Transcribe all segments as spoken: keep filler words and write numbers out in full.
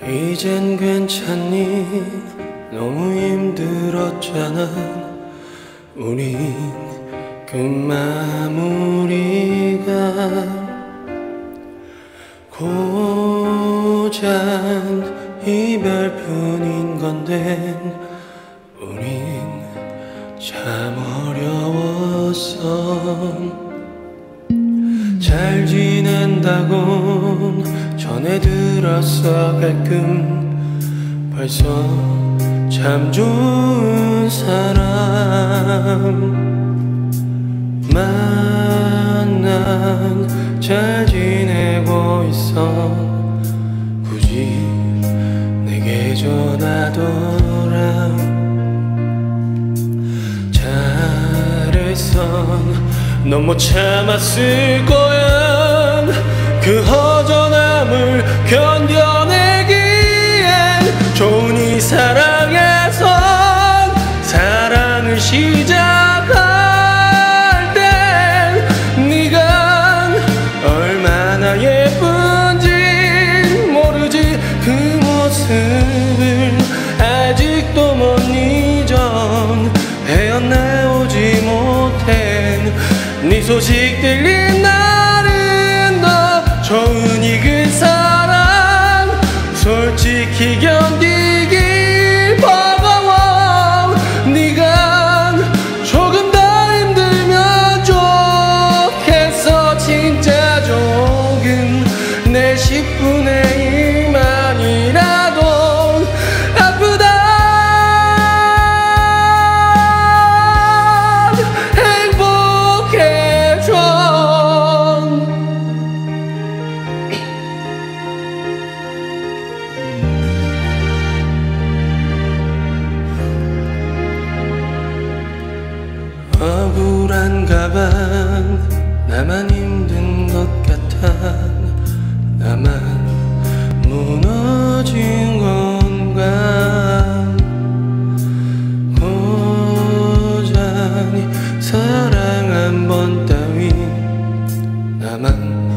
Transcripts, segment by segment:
이젠 괜찮니? 너무 힘들었잖아. 우린 그 마무리가 고작 이별뿐인 건데 우린 참 어려웠어. 잘 지낸다고 전해 들었어. 가끔 벌써 참 좋은 사람 만난 잘 지내고 있어. 굳이 내게 전하더라. 잘했어. 넌 못 참았을 거야. 그 허전함을 견뎌내기엔 좋은 이 사랑에서 사랑을 시작할 땐 네가 얼마나 예쁜지 모르지. 그 모습을 아직도 못 잊어. 헤어나오지 못한 네 소식 들린 날은 너 좋은 이 그 사랑 솔직히 견디기 버거워. 네가 조금 더 힘들면 좋겠어. 진짜 조금 내 십분의 일만이라도 아프다. 억울한가 봐. 나만 힘든 것 같아. 나만 무너진 건가. 고작 사랑 한 번 따윈 나만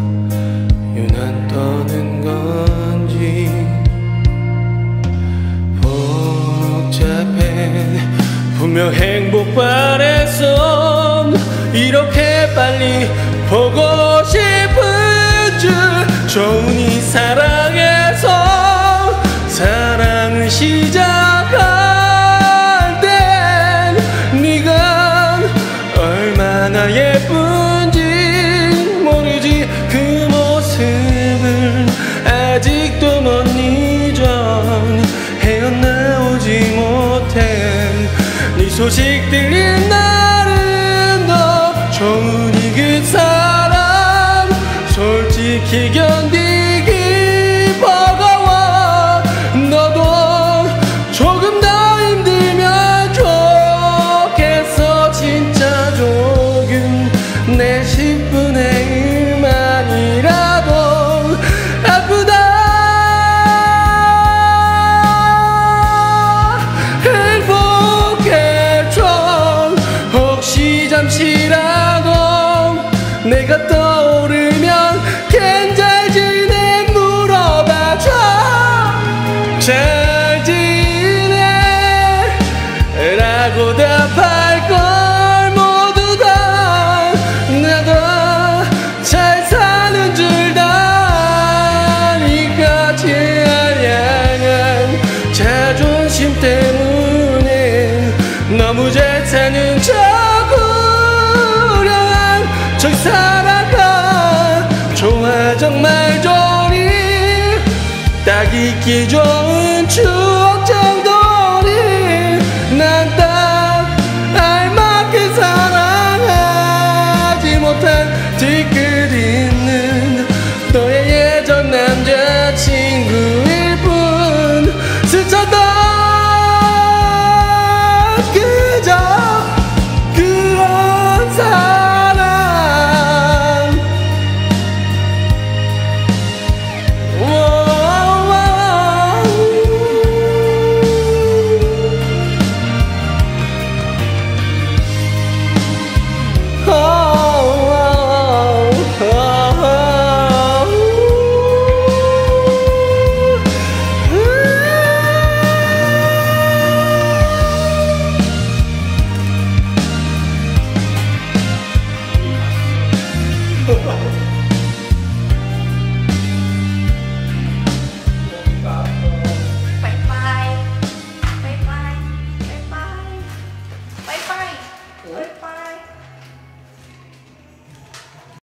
유난 떠는 건지. 복잡해. 분명 행복 바랬어. 이렇게 빨리 보고 싶은 줄. 좋은 이 사랑에서 사랑을 시작할 땐 네가 얼마나 예쁜지 모르지. 그 모습을 아직도 못 잊어. 헤어나오지 못해 네 소식 들린 날은 너 좋은 이 그 사람 솔직히 견디기 버거워. 너도 조금 더 힘들면 좋겠어. 진짜 조금 내 십분의 일만이라도 아프다. 잠시라도 내가 떠오르면 걘 잘 지내 물어봐줘. 잘 지내 라고 답할걸 모두 다. 나도 잘 사는 줄 아니까. 제한량한 자존심 때문에 너무 잘 사는 척 저 살아가. 좋아 정말 좋니 딱 있기 좋은